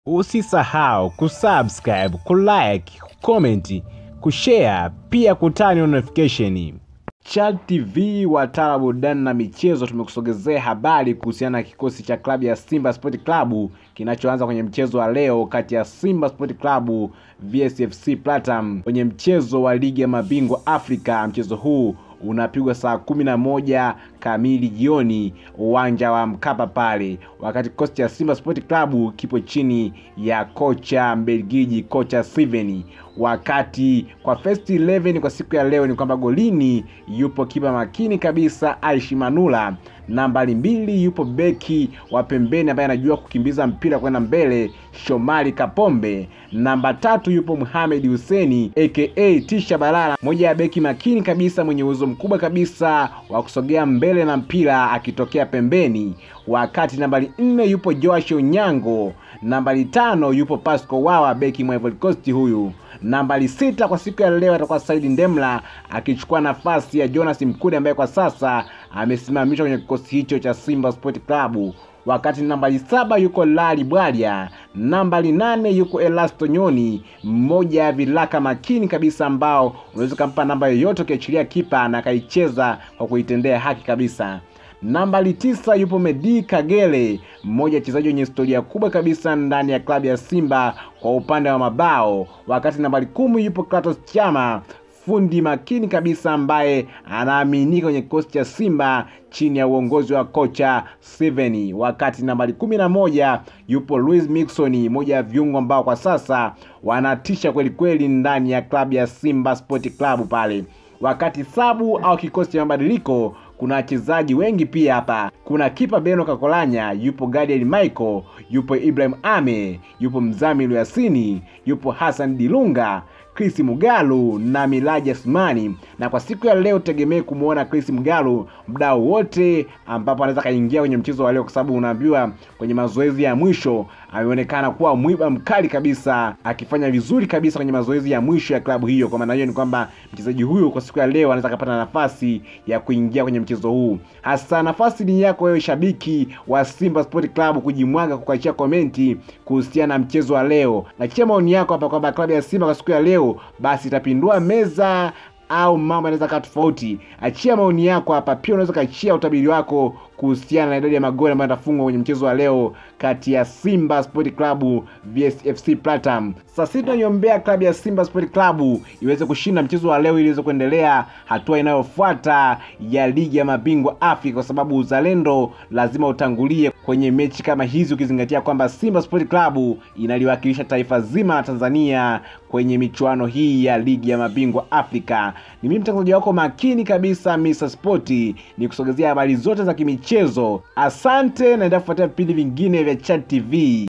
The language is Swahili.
Usisahau kusubscribe, kulike, kucomment, kushare, pia kutani notification. Chat TV wataalamu burudani na michezo tumekusogezea habari kuhusiana na kikosi cha klabu ya Simba Sport Club kinachoanza kwenye mchezo wa leo kati ya Simba Sport Club vs FC Platinum kwenye mchezo wa Ligi ya Mabingwa Afrika. Mchezo huu unapigwa saa 11 kamili jioni uwanja wa MKAPA pale, wakati kikosi cha Simba Sport Club kipo chini ya kocha Mbelgiji, kocha Steven. Wakati kwa first 11 kwa siku ya leo ni kwamba golini yupo kipa makini kabisa Aishi Manula, nambari 2 yupo beki wa pembeni ambaye anajua kukimbiza mpira kwenda mbele Shomari Kapombe, namba 3 yupo Mohamed Hussein aka Tisha Balala, moja ya beki makini kabisa mwenye uwezo mkubwa kabisa wa kusogea mbele na mpira akitokea pembeni. Wakati nambari 4 yupo Joash Onyango, nambari 5 yupo Pasco Wawa beki mwa Ivory Coast huyu. Nambari 6 kwa siku ya leo atakuwa Said Ndemla akichukua nafasi ya Jonas Mkude ambaye kwa sasa amesimamishwa kwenye kikosi hicho cha Simba Sport Club. Wakati nambari 7 yuko Lali Bwalia, nambari 8 yuko Elasto Nyoni, mmoja ya vilaka makini kabisa ambao unaweza kumpa namba yoyote ukiachilia kipa na kaicheza kwa kuitendea haki kabisa. Nambari 9 yupo Medi Kagere, mmoja wachezaji wenye historia kubwa kabisa ndani ya klabu ya Simba kwa upande wa mabao. Wakati nambari 10 yupo Kratos Chama, fundi makini kabisa ambaye anaaminika kwenye kikosi cha Simba chini ya uongozi wa kocha Steven. Wakati nambari 11 yupo Luis Mixon, mmoja ya viungo ambao kwa sasa wanatisha kweli kweli ndani ya klabu ya Simba Sport Club pale. Wakati sabu au kikosi cha mabadiliko, kuna wachezaji wengi pia hapa. Kuna kipa Beno Kakolanya, yupo Gadiel Michael, yupo Ibrahim Ame, yupo Mzamiru Yasini, yupo Hassan Dilunga, Chris Mugalu na Milaji Asmani. Na kwa siku ya leo tegemee kumuona Chris Mugalu muda wote ambapo anaweza kaingia kwenye mchezo wa leo, kwa sababu unaambiwa kwenye mazoezi ya mwisho ameonekana kuwa mwiba mkali kabisa, akifanya vizuri kabisa kwenye mazoezi ya mwisho ya klabu hiyo. Kwa maana hiyo ni kwamba mchezaji huyu kwa siku ya leo anaweza kupata nafasi ya kuingia kwenye mchezo huu. Hasa nafasi ni yako wewe shabiki wa Simba Sport Club kujimwaga kuachia komenti kuhusiana na mchezo wa leo. Na chia maoni yako hapa kwamba klabu ya Simba kwa siku ya leo basi itapindua meza au mambo yanaweza kuwa tofauti. Achia maoni yako hapa, pia unaweza kaachia utabiri wako kuhusiana na idadi ya magoli ambayo yatafungwa kwenye mchezo wa leo kati ya Simba Sport Club vs FC Platinum. Sasa tunaniombea klabu ya Simba Sport Club iweze kushinda mchezo wa leo ili iweze kuendelea hatua inayofuata ya Ligi ya Mabingwa Afrika, kwa sababu uzalendo lazima utangulie kwenye mechi kama hizi, ukizingatia kwamba Simba Sport Club inaliwakilisha taifa zima la Tanzania kwenye michuano hii ya Ligi ya Mabingwa Afrika. Ni mimi mtangazaji wako makini kabisa Mr. Sport, ni kusogezea habari zote za kimichezo. Asante na endelea kufuatilia vipindi vingine vya Chat TV.